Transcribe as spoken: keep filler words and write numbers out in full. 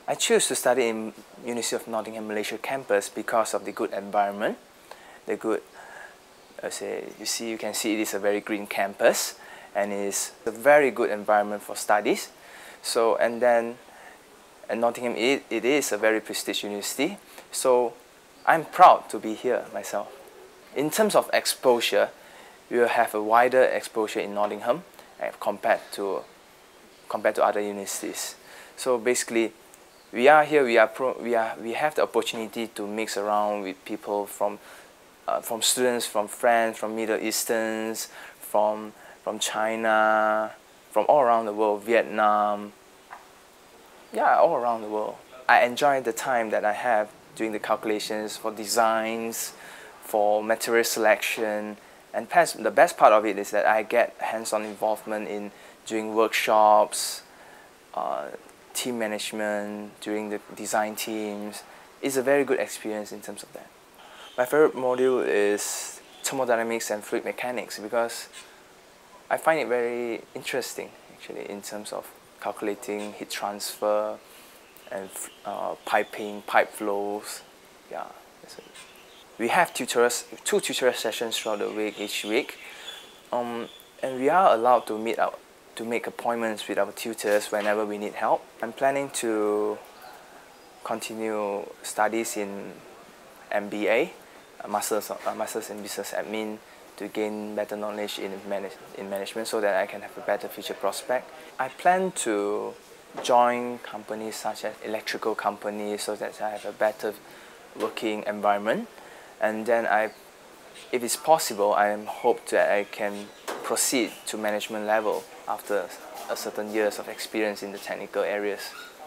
I choose to study in University of Nottingham, Malaysia campus because of the good environment, the good, I say, you see, you can see it is a very green campus, and it's a very good environment for studies. So, and then at Nottingham, it, it is a very prestigious university, so I'm proud to be here myself. In terms of exposure, we will have a wider exposure in Nottingham uh, compared to compared to other universities. So basically, we are here. We are pro, we are we have the opportunity to mix around with people from uh, from students, from friends, from Middle Easterns, from from China, from all around the world, Vietnam. Yeah, all around the world. I enjoy the time that I have doing the calculations for designs, for material selection, and the best part of it is that I get hands-on involvement in doing workshops, uh, team management, during the design teams. It's a very good experience in terms of that. My favorite module is thermodynamics and fluid mechanics because I find it very interesting actually in terms of calculating heat transfer and uh, piping, pipe flows. Yeah, that's it. We have tutors, two tutorial sessions throughout the week, each week, um, and we are allowed to meet out, to make appointments with our tutors whenever we need help. I'm planning to continue studies in M B A, a Masters, a Masters in Business Admin, to gain better knowledge in, manage, in management so that I can have a better future prospect. I plan to join companies such as electrical companies so that I have a better working environment. And then I, if it's possible, I hope that I can proceed to management level after a certain years of experience in the technical areas.